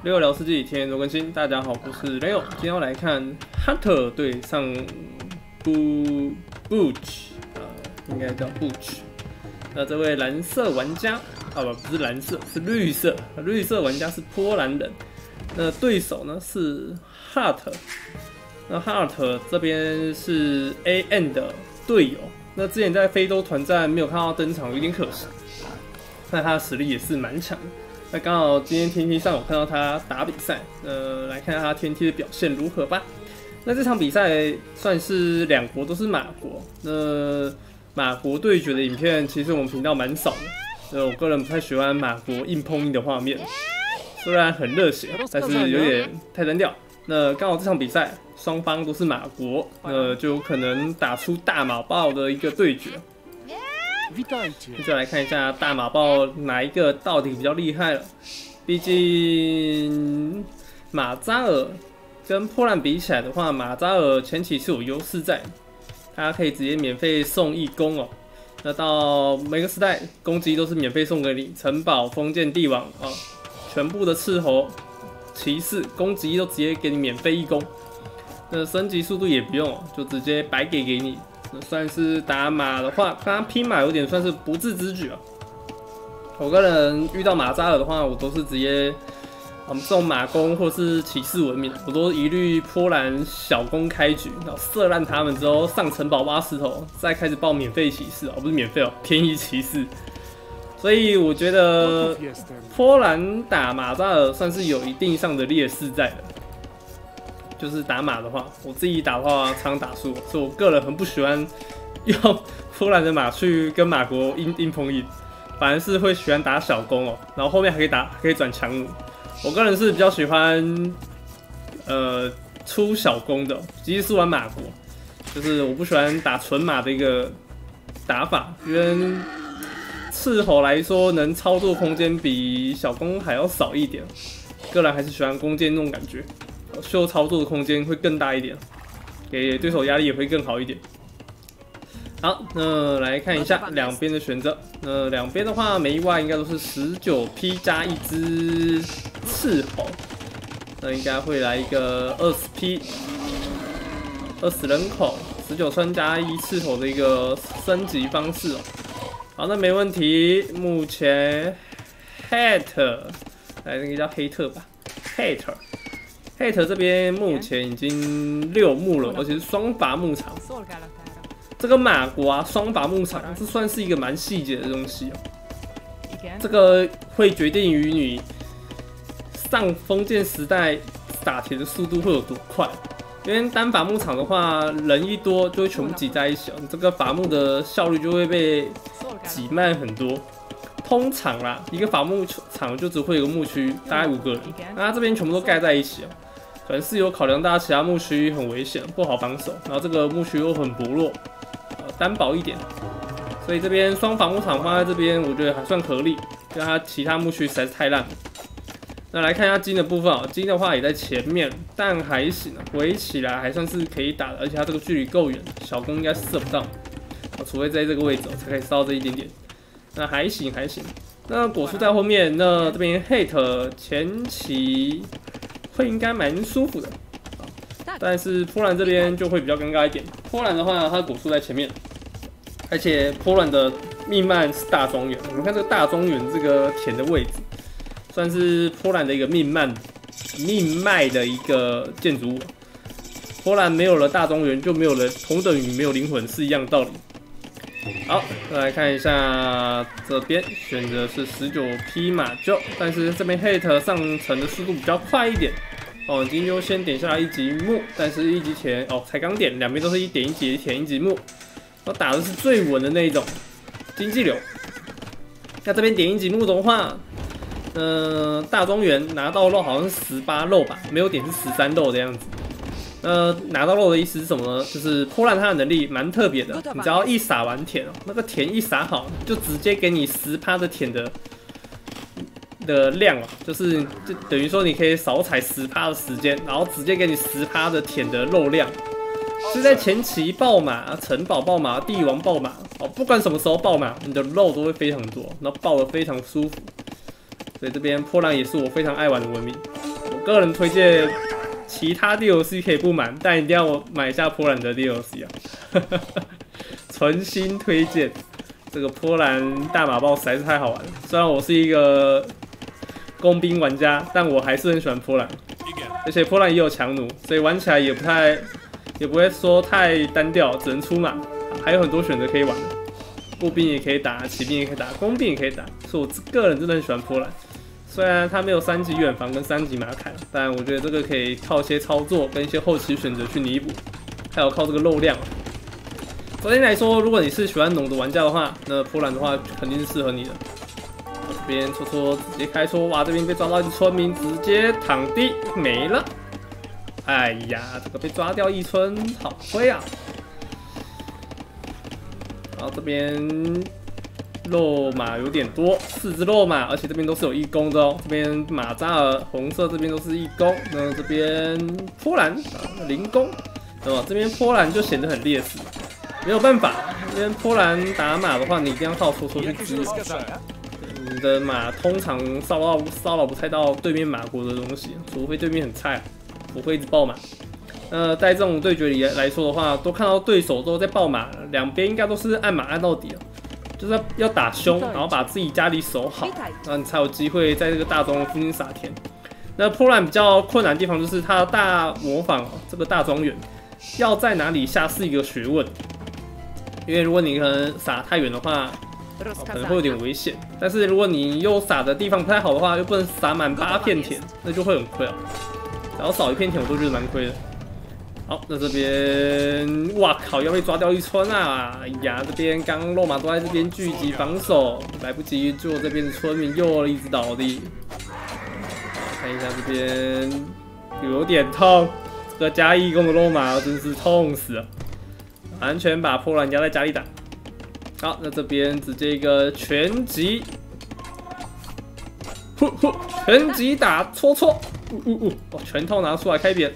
Leo 聊世纪，天天都更新。大家好，我是 Leo，今天要来看 Hunter 对上 Butch， 应该叫 Butch。那这位蓝色玩家不是蓝色，是绿色，绿色玩家是波兰人。那对手呢是 Hart， 那 Hart 这边是 AN 的队友。那之前在非洲团战没有看到登场，有点可惜。但他的实力也是蛮强的。那刚好今天天梯上有看到他打比赛，来看看他天梯的表现如何吧。那这场比赛算是两国都是马国，那马国对决的影片其实我们频道蛮少的，我个人不太喜欢马国硬碰硬的画面，虽然很热血，但是有点太单调。那刚好这场比赛双方都是马国，就有可能打出大马豹的一个对决。就来看一下大马豹哪一个到底比较厉害了。毕竟马扎尔跟波兰比起来的话，马扎尔前期是有优势在，他可以直接免费送义工哦。那到每个时代攻击都是免费送给你，城堡、封建帝王啊，全部的斥候、骑士攻击都直接给你免费义工。那升级速度也不用，就直接白给你。算是打马的话，刚刚拼马有点算是不智之举啊。我个人遇到马扎尔的话，我都是直接送马弓或是骑士文明，我都一律波兰小弓开局，然后射烂他们之后上城堡挖石头，再开始报免费骑士不是免费便宜骑士。所以我觉得波兰打马扎尔算是有一定上的劣势在的。就是打马的话，我自己打的话常打输，所以我个人很不喜欢用波兰的马去跟马国硬碰硬，反而是会喜欢打小弓然后后面还可以转强弩。我个人是比较喜欢出小弓的，即使是玩马国，就是我不喜欢打纯马的一个打法，因为斥候来说能操作空间比小弓还要少一点，个人还是喜欢弓箭那种感觉。秀操作的空间会更大一点，给对手压力也会更好一点。好，那来看一下两边的选择。两边的话，没意外应该都是19P 加一只斥候，那应该会来一个20P 20人口19村加1斥候的一个升级方式好，那没问题。目前 Hater 来那个叫黑特吧 ，Hater 这边目前已经6幕了，而且是双伐牧场。这个马国双伐牧场，这算是一个蛮细节的东西这个会决定于你上封建时代打铁的速度会有多快。因为单伐牧场的话，人一多就会全部挤在一起你这个伐牧的效率就会被挤慢很多。通常啦，一个伐牧场就只会有个牧区，大概5个人，那这边全部都盖在一起可能是有考量到其他牧区很危险，不好防守，然后这个牧区又很薄弱，单薄一点，所以这边双伐牧场放在这边，我觉得还算合理，因为它其他牧区实在是太烂了。那来看一下金的部分金的话也在前面，但还行围起来还算是可以打的，而且它这个距离够远，小弓应该射不到，除非在这个位置才可以射到这一点点。那还行。那果树在后面，那这边 Hate 前期会应该蛮舒服的，但是波兰这边就会比较尴尬一点。波兰的话，它的果树在前面，而且波兰的密曼是大庄园。你看这个大庄园这个田的位置，算是波兰的一个命脉的一个建筑物。波兰没有了大庄园，就没有了同等于没有灵魂，是一样的道理。好，再来看一下这边选择是19P 马厩，但是这边 Hate 上层的速度比较快一点已经优先点下来1级木，但是1级田才刚点，两边都是1点1级田1级木，打的是最稳的那一种经济流。那这边点1级木的话，大庄园拿到肉好像是18肉吧，没有点是13肉的样子。拿到肉的意思是什么呢？就是波兰它的能力蛮特别的，你只要一撒完田那个田一撒好，就直接给你10%的田的量就等于说你可以少采10%的时间，然后直接给你10%的田的肉量。所以在前期爆马、城堡爆马、帝王爆马不管什么时候爆马，你的肉都会非常多，然后爆得非常舒服。所以这边波兰也是我非常爱玩的文明。 个人推荐其他 DLC 可以不买，但一定要买一下波兰的 DLC 啊！纯心推荐，这个波兰大马豹实在是太好玩了。虽然我是一个工兵玩家，但我还是很喜欢波兰，而且波兰也有强弩，所以玩起来也不会说太单调，只能出马，还有很多选择可以玩的。步兵也可以打，骑兵也可以打，工兵也可以打，所以我个人真的很喜欢波兰。虽然它没有3级远防跟3级马砍，但我觉得这个可以靠一些操作跟一些后期选择去弥补，还有靠这个肉量。首先来说，如果你是喜欢弩的玩家的话，那波兰的话肯定是适合你的。这边戳戳直接开戳，哇，这边被抓到一只村民，直接躺地没了。哎呀，这个被抓掉一村，好亏啊！然后这边肉马有点多，4只肉马，而且这边都是有义工的哦。这边马扎尔红色这边都是义工，那这边波兰零工，对吧？这边波兰就显得很劣势，没有办法，因为波兰打马的话，你一定要靠戳戳去支援。你的马通常骚扰不太到对面马国的东西，除非对面很菜，不会一直爆马。在这种对决里来说的话，都看到对手都在爆马，两边应该都是按马按到底了，就是要打凶，然后把自己家里守好，然后你才有机会在这个大庄园附近撒田。那波兰比较困难的地方就是它大模仿这个大庄园，要在哪里下是一个学问，因为如果你可能撒太远的话，可能会有点危险。但是如果你又撒的地方不太好的话，又不能撒满8片田，那就会很亏哦。只要少1片田，我都觉得蛮亏的。好，那这边，哇靠，要被抓掉一村啊！哎呀，这边刚刚肉马都在这边聚集防守，来不及救这边的村民，又一直倒地。看一下这边，有点痛，这个加义工的肉马真是痛死了，完全把波兰压在家里打。好，那这边直接一个拳击，拳击打戳戳，哦，拳头拿出来开扁。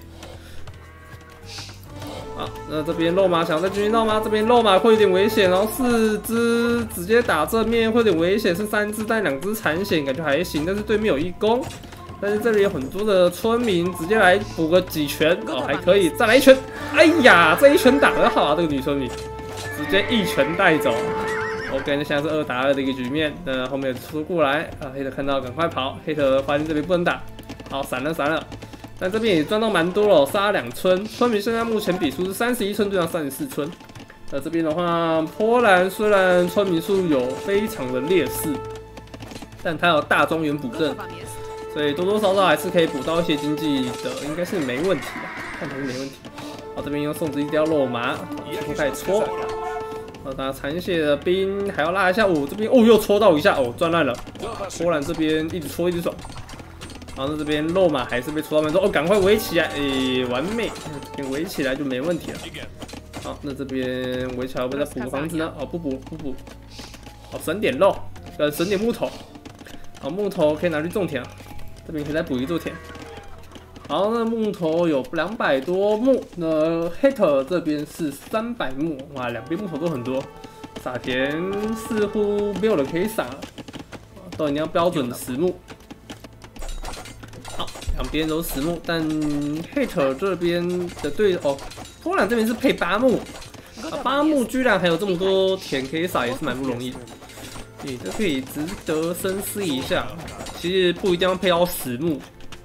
好，那这边肉马想再继续闹吗？这边肉马会有点危险，然后4只直接打正面会有点危险，是3只但2只残血，感觉还行。但是对面有义工，但是这里有很多的村民，直接来补个几拳哦，还可以，再来一拳。哎呀，这一拳打得好啊，这个女村民直接一拳带走。OK， 那现在是2打2的一个局面，那后面出过来啊，黑特看到赶快跑，黑特发现这边不能打，好闪了。但这边也赚到蛮多了，杀2村，村民现在目前比数是31村对上34村。这边的话，波兰虽然村民数有非常的劣势，但它有大庄园补正，所以多多少少还是可以补到一些经济的，应该是没问题的，看起来是没问题。好，这边又送子一条肉马，全部开始戳。打残血的兵还要拉一下，这边又戳到一下，赚烂了。波兰这边一直戳一直爽。然后这边肉马还是被戳到蛮多，赶快围起来，完美，这边围起来就没问题了。好，那这边围起来会不会再补个房子呢？不补，省点肉，省点木头。好，木头可以拿去种田，这边可以再补一座田。好，那木头有200多木，那 Hater 这边是300木，哇，两边木头都很多。撒田似乎没有人可以撒了，都一定要标准的10木。好，两边都是10木，但 Hater 这边的波兰这边是配8木，8木居然还有这么多田可以撒，也是蛮不容易的。这可以值得深思一下。其实不一定要配到10木。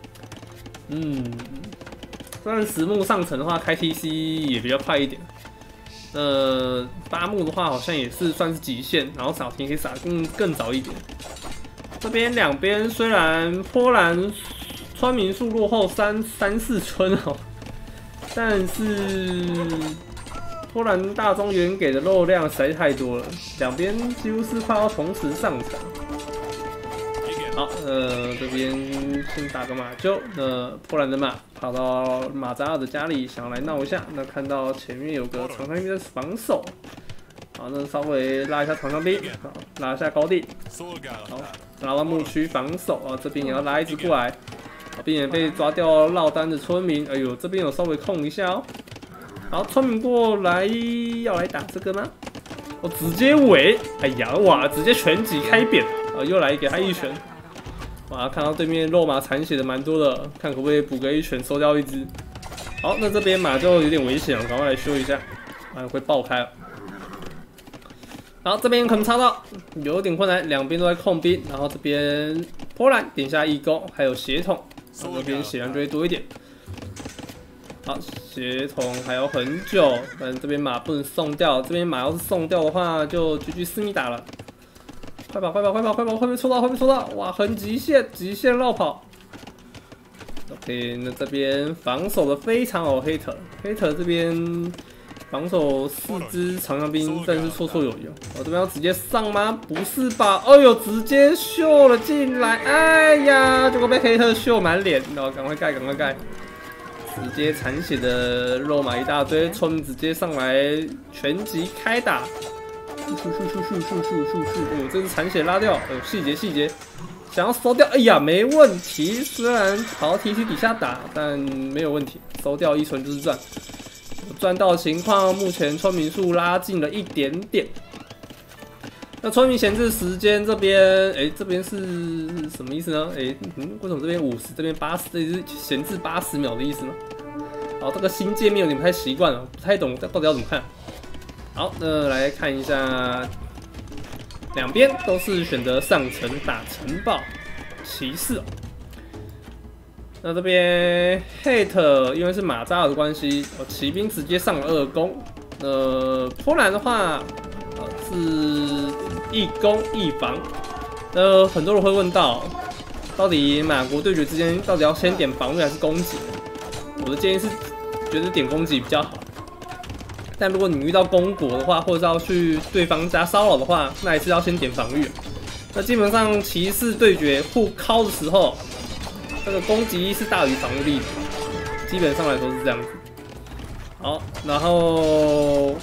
虽然10木上层的话，开 TC 也比较快一点。8木的话好像也是算是极限，然后撒田可以撒更早一点。这边两边虽然波兰村民数落后3、4村哦，但是波兰大庄园给的肉量实在太多了，两边几乎是快要同时上场。好，这边先打个马厩。波兰的马跑到马扎尔的家里，想要来闹一下。那看到前面有个长枪兵在防守，好，那稍微拉一下长枪兵，好，拉一下高地，好，拉到牧区防守啊。这边也要拉一只过来，避免被抓掉落单的村民。哎呦，这边有稍微控一下哦。好，村民过来要来打这个吗？直接围，哎呀，哇，直接拳击开扁，又来给他一拳。 哇，看到对面肉马残血的蛮多的，看可不可以补个一拳收掉一只。好，那这边马就有点危险了，赶快来修一下，啊，会爆开了。好，这边可能插到有点困难，两边都在控兵，然后这边波兰点下义工，还有血统，这边血量就会多一点。好，血统还有很久，但这边马不能送掉，这边马要是送掉的话，就GG思密达了。快跑，快跑，快跑，快跑！后面抽到，后面抽到，哇，很极限，极限绕跑。OK， 那这边防守的非常好 ，Hater 这边。防守4只长枪兵，但是绰绰有余。我这边要直接上吗？不是吧？哎呦，直接秀了进来！哎呀，结果被黑特秀满脸，然后赶快盖，赶快盖！直接残血的肉马一大堆，村民直接上来全集开打，哦，这是残血拉掉，细节，想要收掉，哎呀，没问题。虽然跑到 TC 底下打，但没有问题，收掉1存就是赚。赚到的情况，目前村民数拉近了一点点。那村民闲置时间这边，这边是什么意思呢？为什么这边50，这边80，这里是闲置80秒的意思吗？好，这个新界面有点不太习惯了，不太懂到底要怎么看。好，那来看一下，两边都是选择上城打城堡骑士。那这边 Hate 因为是马扎尔的关系，骑兵直接上了2攻。波兰的话，是1攻1防。很多人会问到底马国对决之间到底要先点防御还是攻击？我的建议是觉得点攻击比较好。但如果你遇到公国的话，或者是要去对方家骚扰的话，那还是要先点防御。那基本上骑士对决互敲的时候，这个攻击力是大于防御力的，基本上来说是这样子。好，然后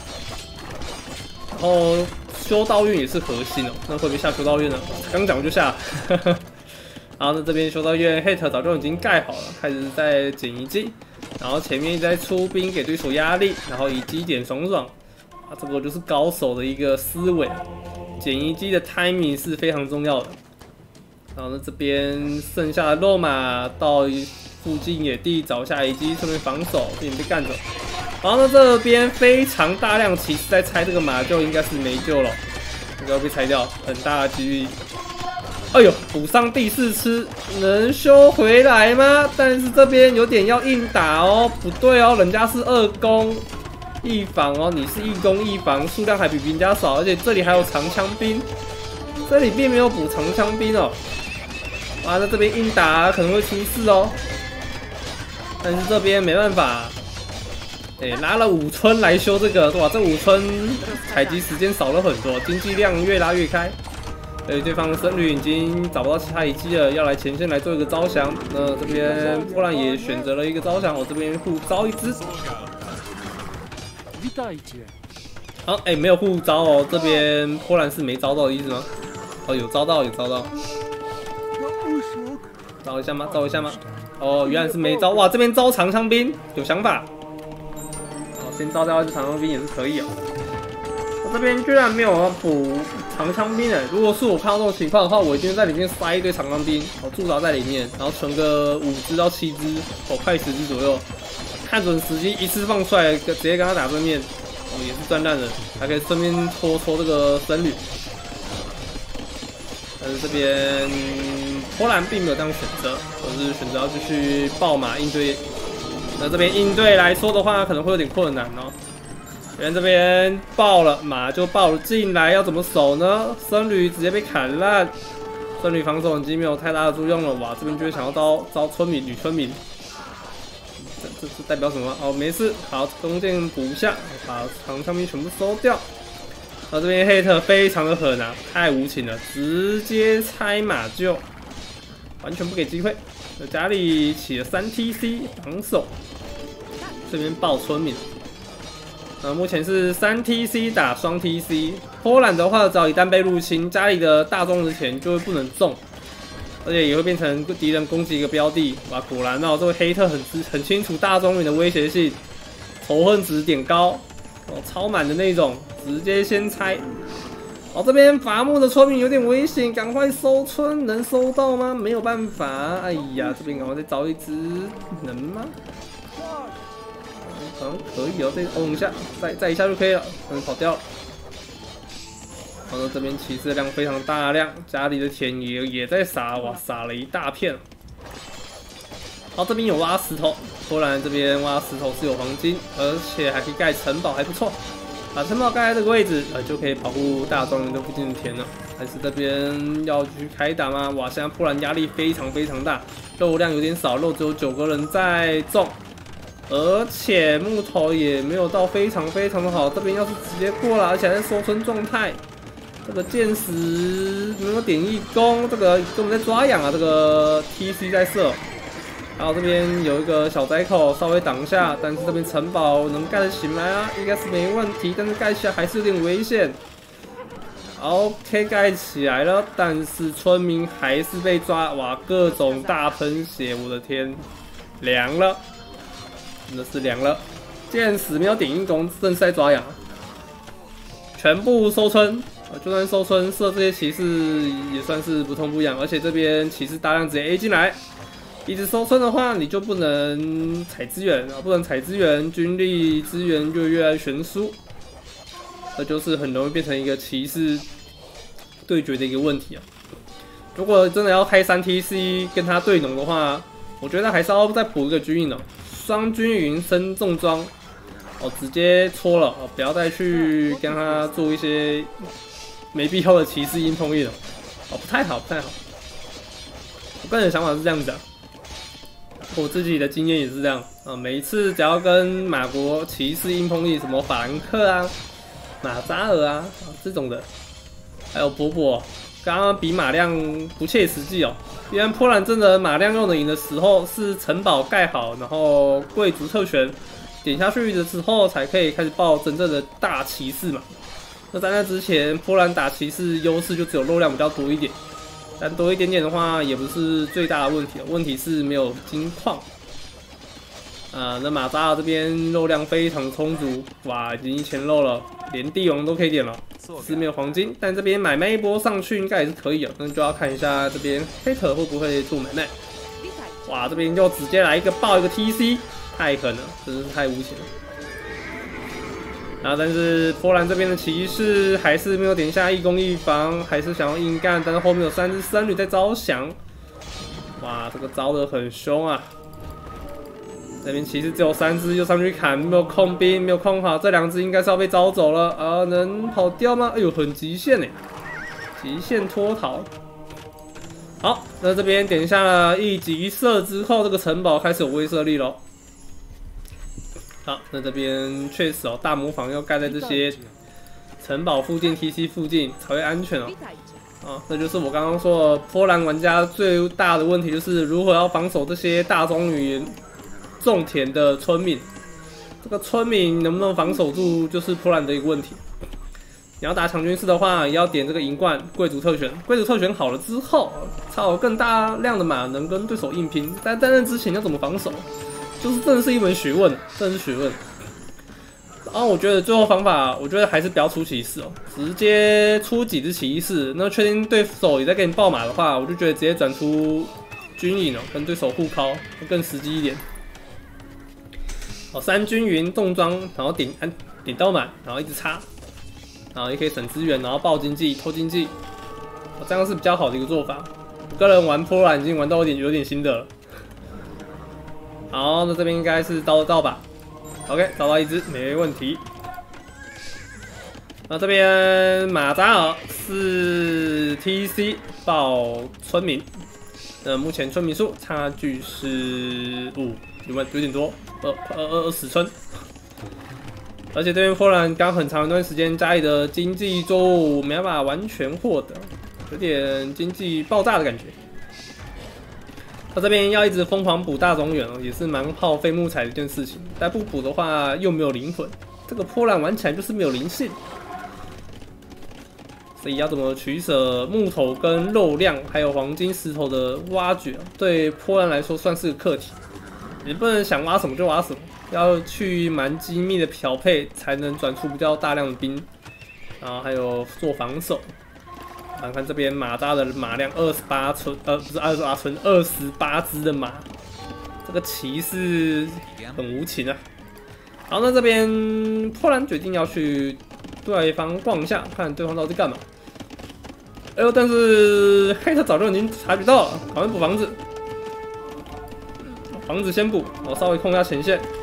修道院也是核心哦，那会不会下修道院呢？刚讲就下。好，那这边修道院 Hate 早就已经盖好了，开始在捡遗迹，然后前面一直在出兵给对手压力，然后以机点爽爽。啊，这个就是高手的一个思维，捡遗迹的 timing 是非常重要的。然后呢，这边剩下的肉马到附近野地找下遗迹，顺便防守，避免被干走。然后呢，这边非常大量骑士在拆这个马，就应该是没救了，应该会被拆掉，很大的几率。哎呦，补上第4吃，能修回来吗？但是这边有点要硬打哦，不对哦，人家是2攻1防哦，你是1攻1防，数量还比人家少，而且这里还有长枪兵，这里并没有补长枪兵哦。哇，那这边硬打可能会出事哦，但是这边没办法，拉了5村来修这个，哇，这5村采集时间少了很多，经济量越拉越开。所以对方的僧侣已经找不到其他遗迹了，要来前线来做一个招降。那这边波兰也选择了一个招降，我这边互招一只。好，没有互招哦，这边波兰是没招到的意思吗？哦，有招到，有招到。招一下吗？招一下吗？哦，原来是没招。哇，这边招长枪兵，有想法。好，先招掉一只长枪兵也是可以哦。我这边居然没有补长枪兵哎！如果是我看到这种情况的话，我一定在里面塞一堆长枪兵，驻扎在里面，然后存个5只到7只，快10只左右，看准时机一次放出来，直接跟他打正面，也是赚烂的，还可以顺便戳这个僧侣。但是这边波兰并没有这样选择，而是选择要继续爆马应对。那这边应对来说的话，可能会有点困难哦。因为这边爆了，马就爆了进来，要怎么守呢？僧侣直接被砍烂，僧侣防守已经没有太大的作用了。哇，这边就会想要招村民、女村民，这代表什么？哦，没事，好，弓箭补一下，把长枪兵全部收掉。然后这边 Hate 非常的狠啊，太无情了，直接拆马厩，完全不给机会。家里起了3 TC 防守，这边爆村民。目前是3 TC 打双 TC。波兰的话，只要一旦被入侵，家里的大宗值钱就会不能中，而且也会变成敌人攻击一个标的。哇，果然哦，这位黑特很清楚大宗人的威胁性，仇恨值点高，超满的那种，直接先拆。 哦，这边伐木的村民有点危险，赶快收村，能收到吗？没有办法，哎呀，这边赶快再找一只，能吗？好像可以哦，再轰一下，再一下就可以了，跑掉了。然后这边骑士量非常大量，家里的田也在撒，哇，撒了一大片。好，这边有挖石头，波兰这边挖石头是有黄金，而且还可以盖城堡，还不错。把城堡盖在这个位置，就可以保护大庄园的附近的田了。但是这边要去开打吗？哇，现在波兰压力非常非常大，肉量有点少，肉只有9个人在种。而且木头也没有到非常非常的好，这边要是直接过了，而且还在收村状态，这个箭矢没有点义工，这个根本在抓痒啊！这个 TC 在射，然后这边有一个小窄口稍微挡一下，但是这边城堡能盖得起来啊，应该是没问题，但是盖起来还是有点危险。OK， 盖起来了，但是村民还是被抓，哇，各种大喷血，我的天，凉了。真的是凉了，箭矢没有点硬攻，正是在抓痒，全部收村，就算收村射这些骑士也算是不痛不痒，而且这边骑士大量直接 A 进来，一直收村的话，你就不能采资源啊，不能采资源，军力资源就越来越悬殊，这就是很容易变成一个骑士对决的一个问题啊。如果真的要开3 TC 跟他对农的话，我觉得还是要再补一个军营哦。双均匀升重装，直接戳了，不要再去跟他做一些没必要的骑士硬碰硬了，不太好，不太好。我个人的想法是这样子的，我自己的经验也是这样啊。每一次只要跟马国骑士硬碰硬，什么法兰克啊、马扎尔啊这种的，还有波波，刚刚比马量不切实际哦。因为波兰真的马量用的赢的时候，是城堡盖好，然后贵族特权点下去的时候，才可以开始爆真正的大骑士嘛。那在那之前，波兰打骑士优势就只有肉量比较多一点，但多一点点的话，也不是最大的问题，问题是没有金矿。那马扎尔这边肉量非常充足，哇，已经1000肉了，连帝王都可以点了。是没有黄金，但这边买卖一波上去应该也是可以的，那就要看一下这边黑特会不会做买卖。哇，这边就直接来一个爆一个 TC， 太狠了，真是太无情了。然后但是波兰这边的骑士还是没有点下一攻一防，还是想要硬干，但是后面有3只僧侣在招降。哇，这个招得很凶啊！这边骑士只有3只，就上去砍，没有控兵，没有控好，这2只应该是要被招走了能跑掉吗？哎呦，很极限哎，极限脱逃。好，那这边点下了一级射之后，这个城堡开始有威慑力咯。好，那这边确实大模仿要盖在这些城堡附近、TC 附近才会安全哦。这就是我刚刚说的，波兰玩家最大的问题就是如何要防守这些大庄园种田的村民，这个村民能不能防守住，就是波兰的一个问题。你要打强军事的话，也要点这个银冠贵族特权。贵族特权好了之后，才有更大量的马能跟对手硬拼。但在那之前要怎么防守，就是真的是一门学问，真的是学问。我觉得最后方法，我觉得还是不要出骑士直接出几只骑士。那确定对手也在给你爆马的话，我就觉得直接转出军营跟对手互靠，更实际一点。3均匀重装，然后顶到满，然后一直插，然后也可以省资源，然后爆经济、偷经济，这样是比较好的一个做法。我个人玩波兰已经玩到有点心得了。好，那这边应该是招得到吧 ？OK， 找到一只没问题。那这边马扎尔是 TC 爆村民，目前村民数差距是5，有点多。20村，而且这边波兰刚很长一段时间家里的经济作物没办法完全获得，有点经济爆炸的感觉。他这边要一直疯狂补大庄园也是蛮耗费木材的一件事情。但不补的话又没有灵魂，这个波兰玩起来就是没有灵性。所以要怎么取舍木头跟肉量，还有黄金石头的挖掘，对波兰来说算是个课题。你不能想挖什么就挖什么，要去蛮精密的调配，才能转出比较大量的兵。 然后还有做防守。看看这边马扎的马量28村，不是28村，28只的马，这个骑士很无情啊。好，那这边波兰决定要去对方逛一下，看对方到底干嘛。哎呦，但是黑特早就已经察觉到了，赶快补房子，房子先补，我稍微控一下前线。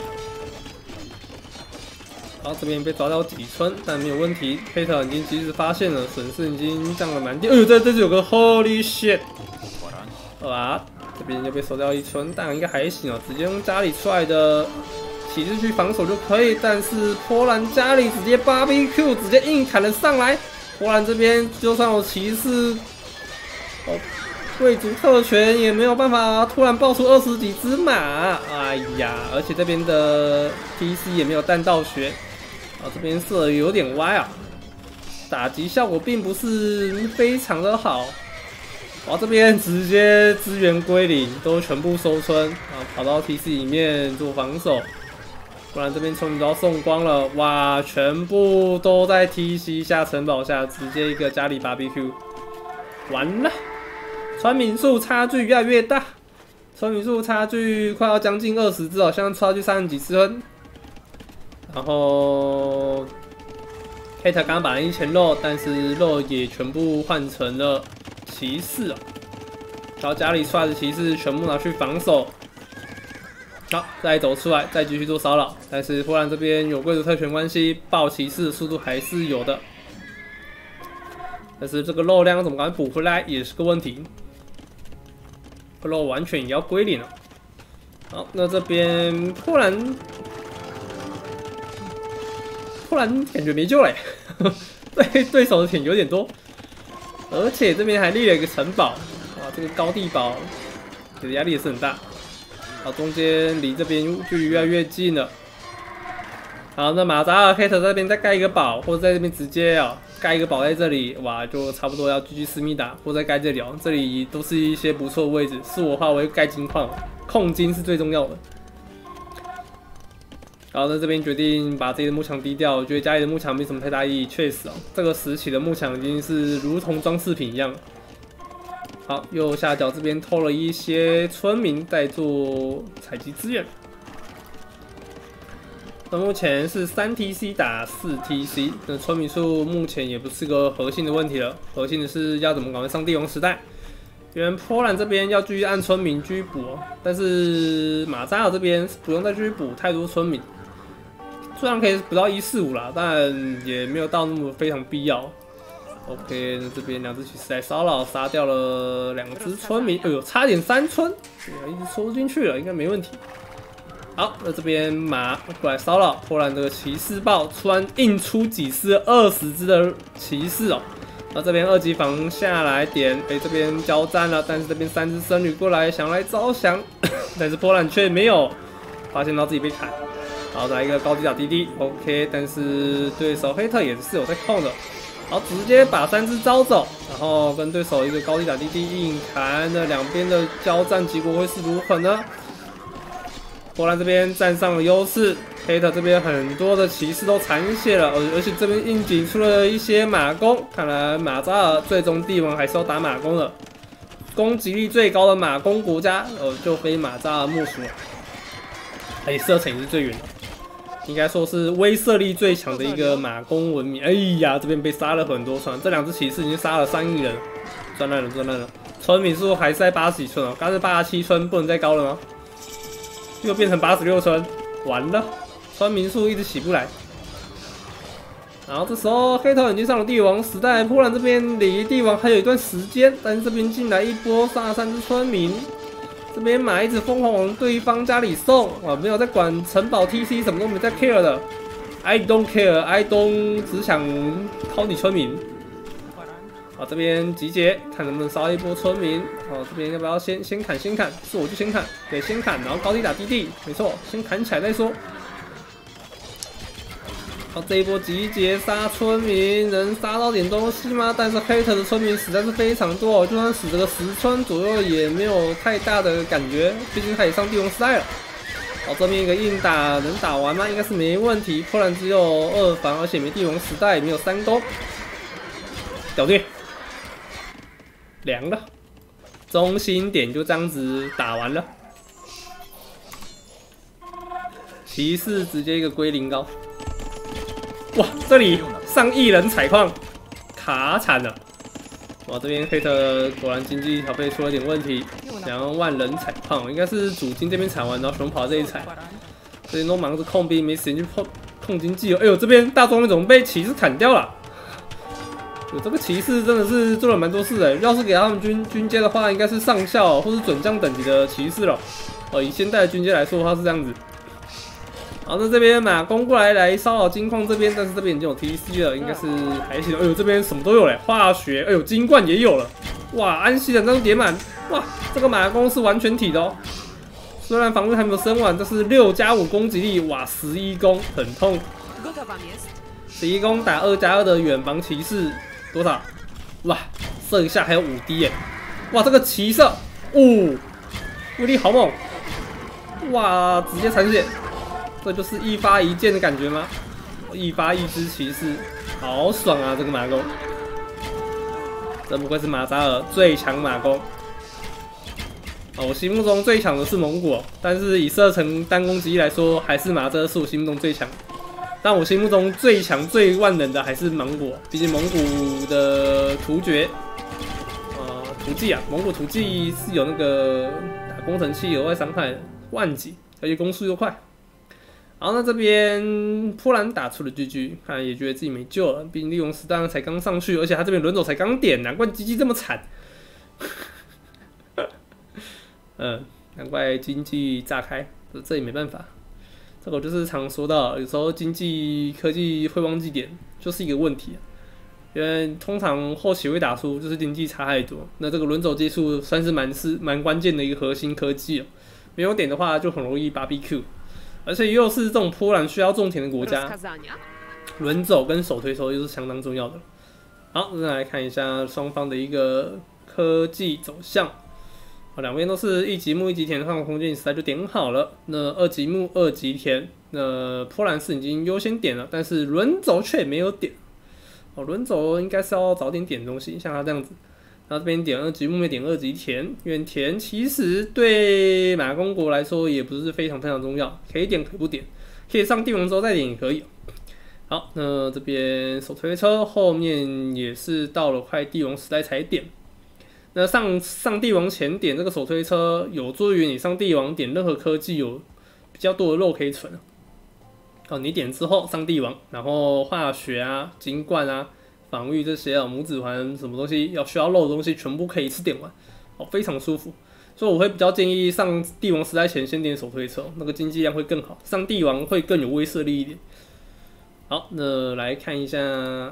然后这边被抓到几村，但没有问题。黑特已经及时发现了，损失已经降了蛮低。哎呦，这有个 Holy shit！ 好吧，这边就被收掉1村，但应该还行哦，直接用家里出来的骑士去防守就可以。但是波兰家里直接 BBQ 直接硬砍了上来，波兰这边就算有骑士，贵族特权也没有办法突然爆出20几只马。哎呀，而且这边的 TC 也没有弹道学。这边射得有点歪啊，打击效果并不是非常的好。这边直接资源归零，都全部收村，跑到 TC 里面做防守，不然这边村民都要送光了。哇，全部都在 TC 下城堡下，直接一个家里 BBQ， 完了，村民数差距越来越大，村民数差距快要将近20只哦，现在差距30几村。然后 Kate 刚刚把人一前肉，但是肉也全部换成了骑士哦。然后家里出来的骑士全部拿去防守，好，再走出来，再继续做骚扰。但是波兰这边有贵族特权关系，爆骑士的速度还是有的。但是这个肉量怎么赶快补回来也是个问题，肉完全也要归零了。好，那这边波兰感觉没救了，对手的点有点多，而且这边还立了一个城堡，哇，这个高地堡，这个压力也是很大。好，中间离这边距离越来越近了。好，那马扎尔黑特这边再盖一个堡，或者在这边直接盖一个堡在这里，哇，就差不多要GG思密达，或者再盖这里这里都是一些不错的位置。是我的话，我会盖金矿，控金是最重要的。然后在这边决定把自己的牧场低调，我觉得家里的牧场没什么太大意义。确实这个时期的牧场已经是如同装饰品一样。好，右下角这边偷了一些村民在做采集资源。那目前是3 TC 打4 TC， 那村民数目前也不是个核心的问题了，核心的是要怎么赶快上帝王时代。因为波兰这边要继续按村民继续补但是马扎尔这边不用再继续补太多村民。虽然可以补到145啦，但也没有到那么非常必要。OK， 那这边2只骑士来骚扰，杀掉了2只村民。哎呦，差点3村，一直戳进去了，应该没问题。好，那这边马过来骚扰，波兰这个骑士豹突然硬出几只20只的骑士哦。那这边2级防下来点，这边交战了，但是这边3只僧侣过来想来招降，但是波兰却没有发现到自己被砍。好，来一个高击打滴滴 ，OK， 但是对手黑特也是有在控的。好，直接把3只招走，然后跟对手一个高击打滴滴硬砍。那两边的交战结果会是如何呢？波兰这边占上了优势，黑特这边很多的骑士都残血了，而且这边硬挤出了一些马弓。看来马扎尔最终帝王还是要打马弓的，攻击力最高的马弓国家，就非马扎尔莫属了。而且射程也是最远的。应该说是威慑力最强的一个马弓文明。哎呀，这边被杀了很多村，这2只骑士已经杀了3亿人，赚烂了。村民数还是在80几村哦，刚才87村，不能再高了吗？又变成86村，完了，村民数一直起不来。然后这时候黑头已经上了帝王时代，波兰这边离帝王还有一段时间，但是这边进来一波杀了3只村民。这边马一直疯狂往对方家里送，没有在管城堡 TC， 什么都没在 care 的。I don't care， 只想掏你村民。好，这边集结，看能不能杀一波村民。好，这边要不要先砍？是我就先砍，对，先砍，然后高地打低地，没错，先砍起来再说。好，这一波集结杀村民，能杀到点东西吗？但是黑特的村民实在是非常多，就算死这个10村左右也没有太大的感觉，毕竟他也上帝王时代了。 好，这边一个硬打能打完吗？应该是没问题。波兰只有2防，而且没帝王时代，没有3攻，搞定，凉了。中心点就这样子打完了。骑士直接一个归零高。哇，这里上亿人采矿，卡惨了。哇，这边黑特果然经济调配出了点问题，2万人采矿，应该是主金这边采完，然后熊跑这里采，这边都忙着控兵，没时间去控经济了。哎呦，这边大庄怎么被骑士砍掉了？有这个骑士真的是做了蛮多事的，要是给他们军阶的话，应该是上校或是准将等级的骑士了。以现代的军阶来说的话是这样子。好，那这边马攻过来骚扰金矿这边，但是这边已经有 TC 了，应该是还行。哎呦，这边什么都有嘞，化学，哎呦，金冠也有了。哇，安息2张叠满，哇，这个马攻是完全体的哦。虽然防御还没有升完，但是6+5攻击力，哇，11攻很痛。11攻打2+2的远防骑士多少？哇，射一下还有5滴耶！哇，这个骑射，威力好猛！哇，直接残血。这就是一发一箭的感觉吗？一发一只骑士，好爽啊！这个马弓，真不愧是马扎尔最强马弓。我心目中最强的是蒙古，但是以射程单攻击来说，还是马扎尔是我心目中最强。但我心目中最强最万能的还是蒙古，毕竟蒙古的突厥，突骑啊，蒙古突骑是有那个打工程器额外伤害的万级，而且攻速又快。好，那这边波兰打出了 GG， 看来也觉得自己没救了，毕竟利用时代才刚上去，而且他这边轮走才刚点，难怪 GG 这么惨。难怪经济炸开，这也没办法。这个我就是常说到，有时候经济科技会忘记点，就是一个问题。因为通常后期会打输，就是经济差太多。那这个轮走技术算是蛮关键的一个核心科技哦，没有点的话就很容易 BBQ。而且又是这种波兰需要种田的国家，轮走跟手推车又是相当重要的。好，那来看一下双方的一个科技走向。两边都是1级木1级田，上空间时代就点好了。那2级木2级田，那波兰是已经优先点了，但是轮走却没有点。轮走应该是要早点点东西，像他这样子。然后这边点2级木，点2级田，因为田其实对马公国来说也不是非常重要，可以点可以不点，可以上帝王之后再点也可以。好，那这边手推车后面也是到了快帝王时代才点。那上帝王前点这个手推车，有助于你上帝王点任何科技有比较多的肉可以存。你点之后上帝王，然后化学啊、金冠啊、防御这些母子环什么东西需要肉的东西，全部可以一次点完，非常舒服。所以我会比较建议上帝王时代前先点手推车，那个经济量会更好，上帝王会更有威慑力一点。好，那来看一下。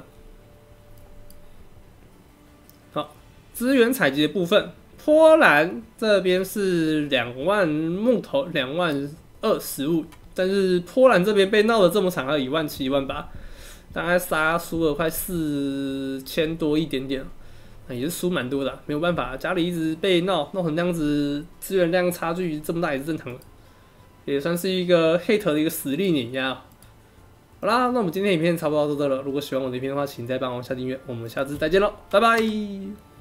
资源采集的部分，波兰这边是2万木头，2万2食物，但是波兰这边被闹得这么惨，还有1万7、1万8，大概杀输了快4000多一点点，也是输蛮多的，没有办法，家里一直被闹成这样子，资源量差距这么大也是正常的，也算是一个 hate 的一个实力碾压。好啦，那我们今天影片差不多到这了，如果喜欢我的影片的话，请再帮我下订阅，我们下次再见喽，拜拜。